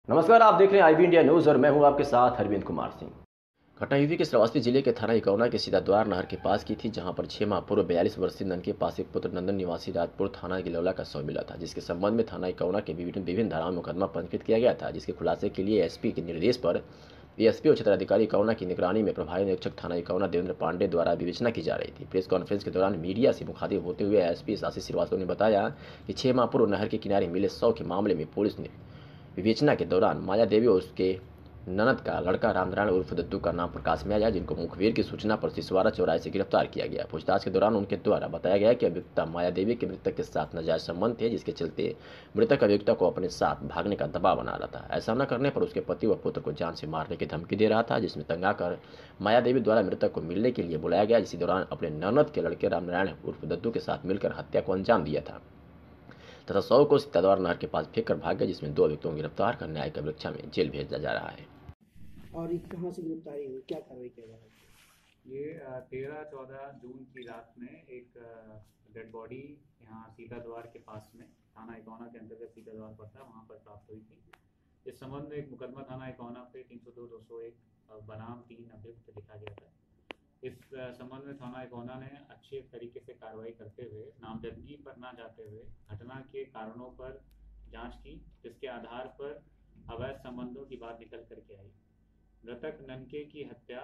नमस्कार, आप देख रहे हैं आईबी इंडिया न्यूज़ और मैं हूं आपके साथ अरविंद कुमार सिंह। घटना यूपी के श्रावस्ती जिले के थाना इकौना के सीताद्वार नहर के पास की थी, जहां पर 6 माह पूर्व 42 वर्षीय नंद के पास एक पुत्र नंदन निवासी राजपुर थाना गिलौला का शव मिला था, जिसके संबंध में थाना इकौना के विभिन्न धाराओं में मुकदमा पंजीकृत किया गया था। जिसके खुलासे के लिए एसपी के निर्देश पर एएसपी और क्षेत्राधिकारी इकौना की निगरानी में प्रभारी निरीक्षक थाना इकौना देवेंद्र पांडे द्वारा विवेचना की जा रही थी। प्रेस कॉन्फ्रेंस के दौरान मीडिया से मुखातिब होते हुए एसपी आशीष श्रीवास्तव ने बताया कि 6 माह पूर्व नहर के किनारे मिले शव के मामले में पुलिस ने विवेचना के दौरान माया देवी और उसके ननद का लड़का रामनारायण उर्फ दद्दू का नाम प्रकाश में आया, जिनको मुखबिर की सूचना पर सिसवारा चौराहे से गिरफ्तार किया गया। पूछताछ के दौरान उनके द्वारा बताया गया कि अभियुक्ता माया देवी के मृतक के साथ नाजायज संबंध थे, जिसके चलते मृतक अभियुक्ता को अपने साथ भागने का दबाव बना रहा था। ऐसा न करने पर उसके पति व पुत्र को जान से मारने की धमकी दे रहा था, जिसमें तंगा कर माया देवी द्वारा मृतक को मिलने के लिए बुलाया गया। इसी दौरान अपने ननद के लड़के रामनारायण उर्फ दद्दू के साथ मिलकर हत्या को अंजाम दिया था तथा शव को सीताद्वार नहर के पास फेंक कर भाग गया, जिसमें 2 अभियुक्तों को गिरफ्तार कर न्यायिक परीक्षा में जेल भेजा जा रहा है। और ये कहाँ से गिरफ्तारी हुई, क्या कार्रवाई किया जा रहा है? ये 13-14 जून की रात में एक डेड बॉडी यहाँ सीताद्वार के पास में थाना इकौना के अंतर्गत सीताद्वार पड़ता है, वहाँ पर प्राप्त हुई थी। इस संबंध में एक मुकदमा थाना इकौना पे 302-201 बनाम 3 अभियुक्त लिखा गया था। इस संबंध में थाना इकौना ने अच्छे तरीके से कार्रवाई करते हुए नामजदगी पर न जाते हुए घटना के कारणों पर जांच की, जिसके आधार पर अवैध संबंधों की बात निकल करके आई। मृतक ननके की हत्या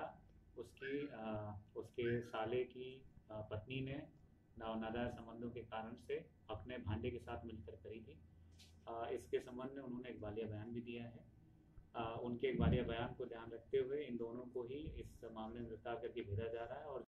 उसके साले की पत्नी ने नाजायज संबंधों के कारण से अपने भांजे के साथ मिलकर करी थी। इसके संबंध में उन्होंने एक बालिया बयान भी दिया है। उनके एक बालिया बयान को ध्यान रखते हुए इन दोनों को ही इस मामले में गिरफ्तार करके भेजा जा रहा है और